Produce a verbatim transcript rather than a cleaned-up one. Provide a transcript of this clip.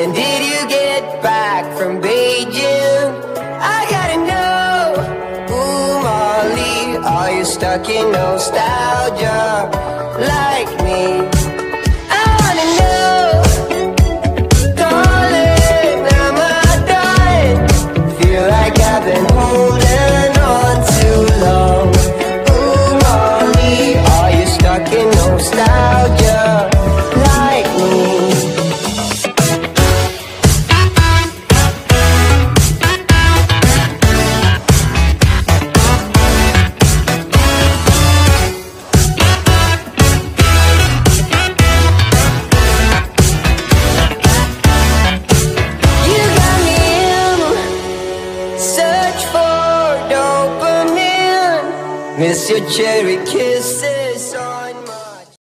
When did you get back from Beijing? I gotta know. Ooh, Molly, are you stuck in nostalgia like me? I wanna know. Darling, am I done? Feel like I've been holding on too long. Ooh, Molly, are you stuck in nostalgia like me? Miss your cherry kisses.